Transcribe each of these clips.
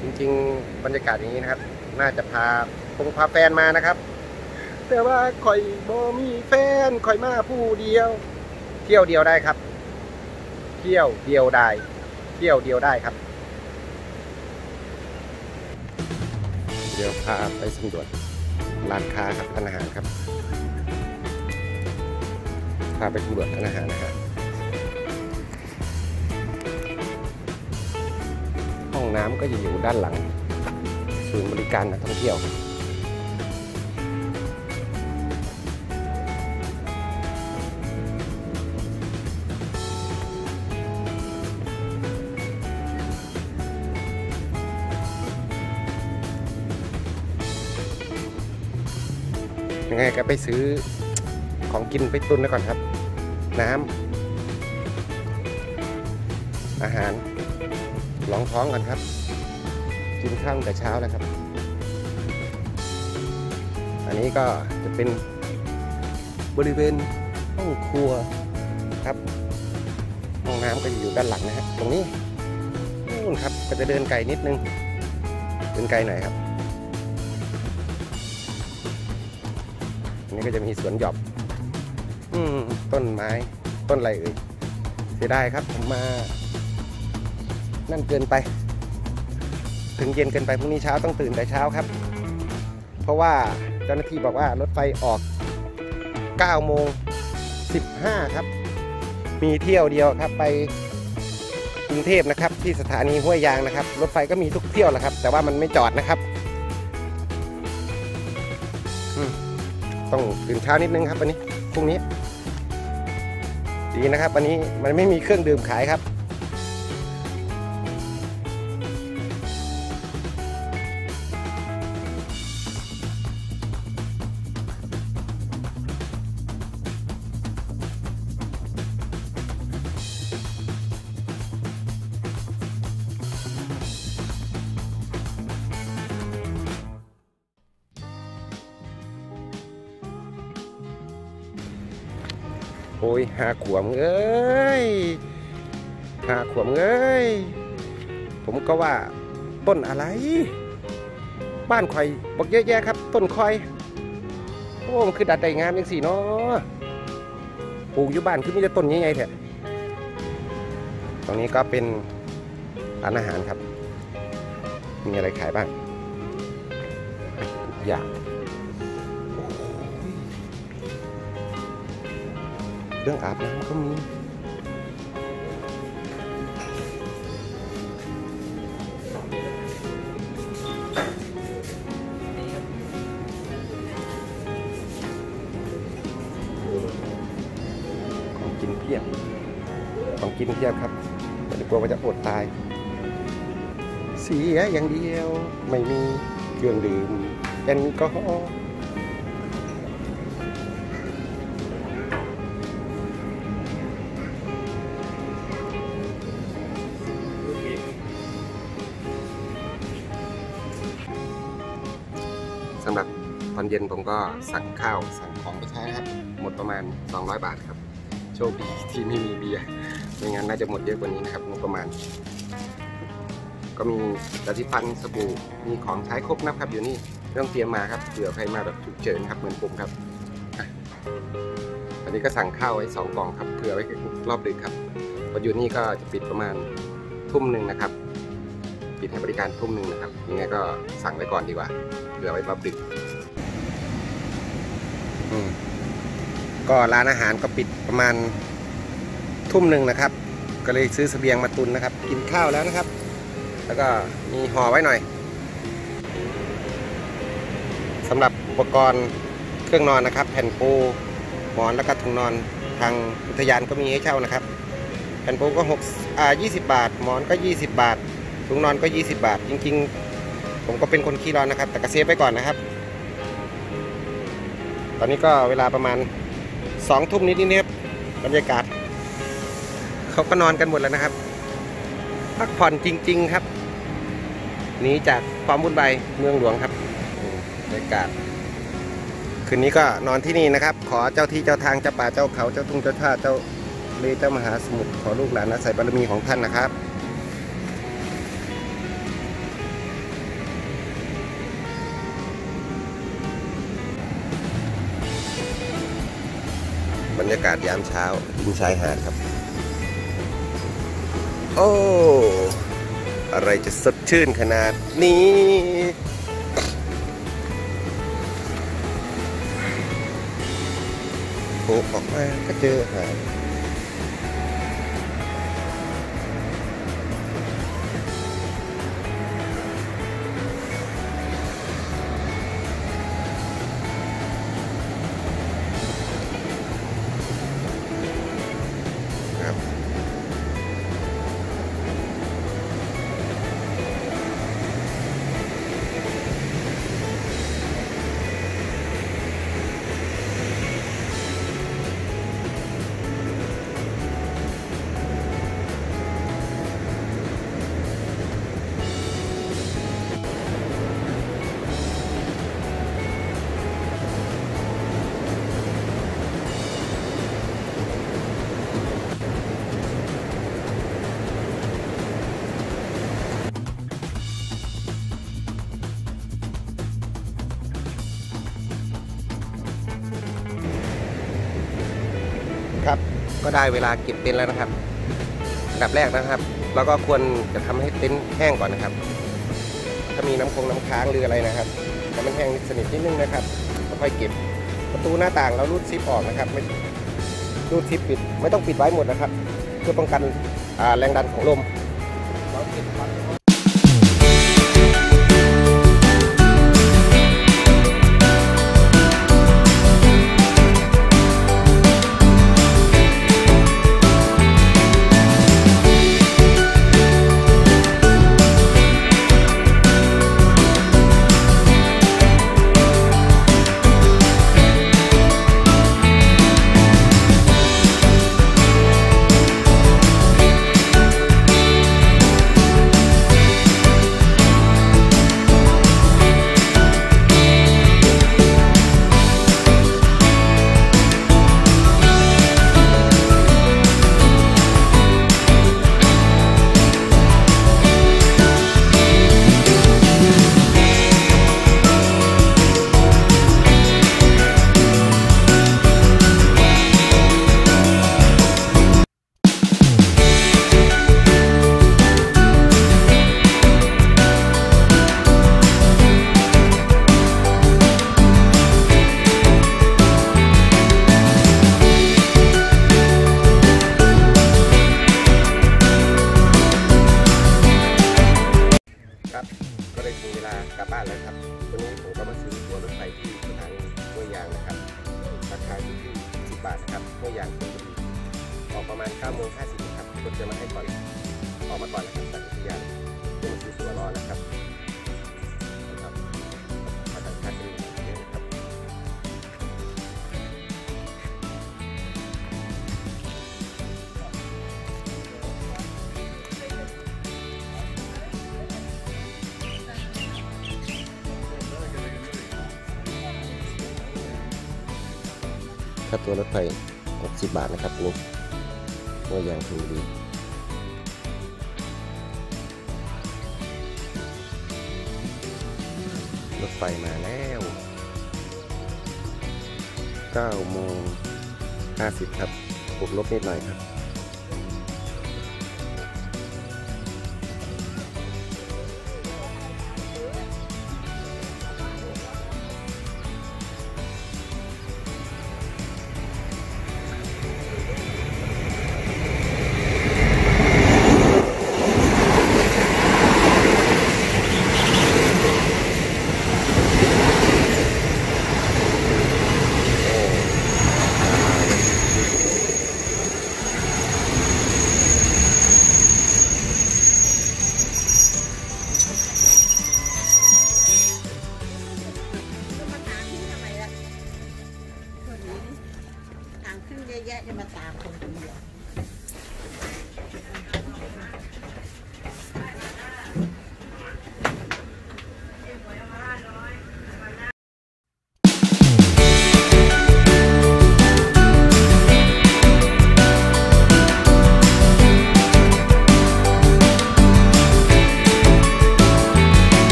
จริงๆบรรยากาศอย่างนี้นะครับน่าจะพาแฟนมานะครับแต่ว่าข่อยบ่มีแฟนข่อยมาผู้เดียวเที่ยวเดียวได้ครับเที่ยวเดียวได้ครับเดี๋ยวพาไปสำรวจร้านค้าครับร้านอาหารครับพาไปสำรวจร้านอาหารนะครับห้องน้ำก็จะอยู่ด้านหลังศูนย์บริการนักท่องเที่ยวยังไงก็ไปซื้อของกินไปตุนไว้ก่อนครับน้ำอาหารรองท้องกันครับกินข้าวแต่เช้าแล้วครับอันนี้ก็จะเป็นบริเวณห้องครัวครับห้องน้ำก็อยู่ด้านหลังนะฮะตรงนี้นู่นครับก็จะเดินไกลนิดนึงเดินไกลหน่อยครับอันนี้ก็จะมีสวนหย่อมต้นไม้ต้นอะไรเอ่ยเสียดายครับผมมานั่นเกินไปถึงเย็นเกินไปพรุ่งนี้เช้าต้องตื่นแต่เช้าครับเพราะว่าเจ้าหน้าที่บอกว่ารถไฟออก9:15ครับมีเที่ยวเดียวครับไปกรุงเทพนะครับที่สถานีห้วยยางนะครับรถไฟก็มีทุกเที่ยวแหละครับแต่ว่ามันไม่จอดนะครับต้องตื่นเช้านิดนึงครับวันนี้พรุ่งนี้ดีนะครับวันนี้มันไม่มีเครื่องดื่มขายครับโอ้ยหาขวมเอ้ยหาขวมเอ้ยผมก็ว่าต้นอะไรบ้านคอยบอกเยอะแยะครับต้นคอยโอ้มันคือดัดได้งามจังสิเนาะปลูกอยู่บ้านคือมีแต่ต้นใหญ่ๆแท้ตรงนี้ก็เป็นร้านอาหารครับมีอะไรขายบ้างทุกอย่างเรื่องอาบน้ำก็มีของกินเพียบครับไม่กลัวว่าจะอดตายเสียอย่างเดียวไม่มีเครื่องดื่มแอลกอฮอล์สำหรับตอนเย็นผมก็สั่งข้าวสั่งของไปใช้นะครับหมดประมาณ200 บาทครับโชคดีที่ไม่มีเบียร์ไม่งั้นน่าจะหมดเยอะกว่านี้นะครับงบประมาณก็มียาสีฟันสบู่มีของใช้ครบนะครับอยู่นี่ไม่ต้องเตรียมมาครับเผื่อใครมาแบบฉุกเฉินครับเหมือนผมครับอันนี้ก็สั่งข้าวไว้2 กล่องครับเผื่อไว้รอบดึกครับพออยู่นี่ก็จะปิดประมาณทุ่มหนึ่งนะครับปิดให้บริการทุ่มหนึ่งนะครับยังไงก็สั่งไว้ก่อนดีกว่าเผื่อไว้รอบดึกก็ร้านอาหารก็ปิดประมาณทุ่มหนึ่งนะครับก็เลยซื้อเสบียงมาตุนนะครับกินข้าวแล้วนะครับแล้วก็มีห่อไว้หน่อยสำหรับอุปกรณ์เครื่องนอนนะครับแผ่นปูหมอนแล้วก็ถุงนอนทางอุทยานก็มีให้เช่านะครับแผ่นปูก็20 บาทหมอนก็20 บาทถุงนอนก็20 บาทจริงๆผมก็เป็นคนขี้ร้อนนะครับแต่ก็เซฟไว้ก่อนนะครับตอนนี้ก็เวลาประมาณ2 ทุ่มนิดๆครับบรรยากาศเขาก็นอนกันหมดแล้วนะครับพักผ่อนจริงๆครับหนีจากความวุ่นวายเมืองหลวงครับบรรยากาศคืนนี้ก็นอนที่นี่นะครับขอเจ้าที่เจ้าทางเจ้าป่าเจ้าเขาเจ้าทุ่งเจ้าท่าเจ้าเลเจ้ามหาสมุทรขอลูกหลานอาศัยบารมีของท่านนะครับรยากาศยามเช้าริมชายหาดครับโอ้อะไรจะสดชื่นขนาดนี้โผล่ออกมาก็เจอหาดครับก็ได้เวลาเก็บเต็นท์แล้วนะครับอันดับแรกนะครับเราก็ควรจะทำให้เต็นท์แห้งก่อนนะครับถ้ามีน้ำค้างหรืออะไรนะครับให้มันแห้งสนิทนิดนึงนะครับแล้วค่อยเก็บประตูหน้าต่างเรารูดซิปออกนะครับไม่รูดซิปปิดไม่ต้องปิดไว้หมดนะครับเพื่อป้องกันแรงดันของลมเราเก็บก็ได้ถึงเวลากลับบ้านแล้วครับวันนี้ผมก็มาซื้อตั๋วรถไฟที่สถานีห้วยยางนะครับราคาอยู่ที่10 บาทนะครับห้วยยางชลบุรีออกประมาณ9:50ครับรถจะมาให้ก่อนออกมาก่อนนะครับสัญญาณจะมาซื้อตั๋วรอนะครับมาต่างชาติจะมีเยอะนะครับค่าตัวรถไฟ60 บาทนะครับนี่ตัวอย่างถูกดีรถไฟมาแล้ว9:50ครับบวกลบนิดหน่อยครับ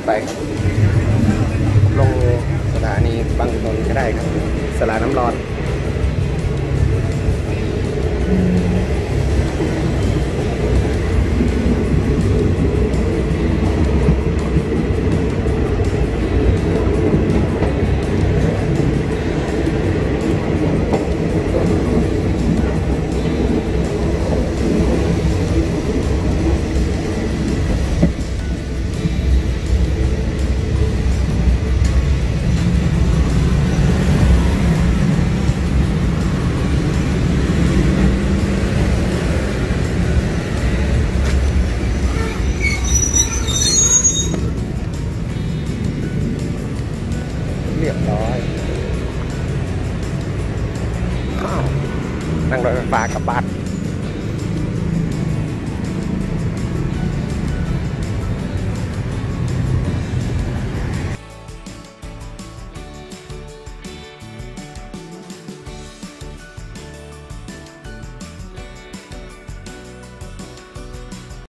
ไปครับลงสถานีบางนนท์ก็ได้ครับสลาน้ำร้อนเรียบร้อยนั่งรถไฟฟ้ากลับบ้าน